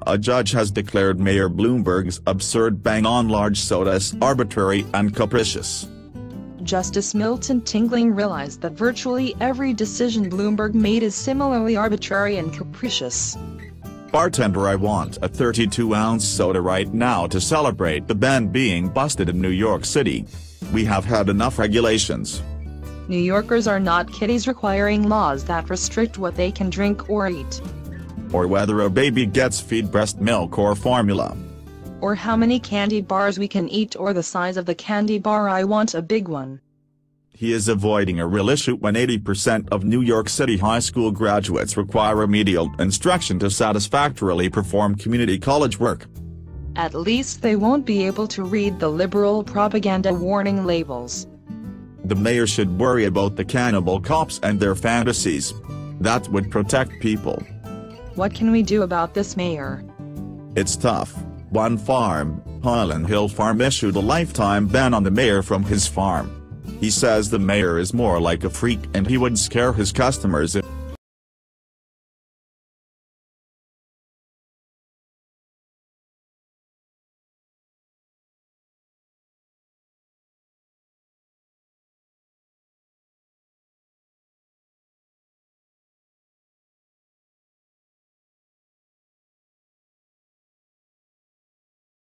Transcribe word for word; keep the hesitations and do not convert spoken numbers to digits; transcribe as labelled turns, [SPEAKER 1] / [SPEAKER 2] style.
[SPEAKER 1] A judge has declared Mayor Bloomberg's absurd ban on large sodas arbitrary and capricious.
[SPEAKER 2] Justice Milton Tingling realized that virtually every decision Bloomberg made is similarly arbitrary and capricious.
[SPEAKER 1] Bartender, I want a thirty-two ounce soda right now to celebrate the ban being busted in New York City. We have had enough regulations.
[SPEAKER 2] New Yorkers are not kiddies requiring laws that restrict what they can drink or eat.
[SPEAKER 1] Or whether a baby gets fed breast milk or formula.
[SPEAKER 2] Or how many candy bars we can eat or the size of the candy bar. I want a big one.
[SPEAKER 1] He is avoiding a real issue when eighty percent of New York City high school graduates require remedial instruction to satisfactorily perform community college work.
[SPEAKER 2] At least they won't be able to read the liberal propaganda warning labels.
[SPEAKER 1] The mayor should worry about the cannibal cops and their fantasies. That would protect people.
[SPEAKER 2] What can we do about this, Mayor?
[SPEAKER 1] It's tough. One farm, Highland Hill Farm, issued a lifetime ban on the mayor from his farm. He says the mayor is more like a freak and he would scare his customers if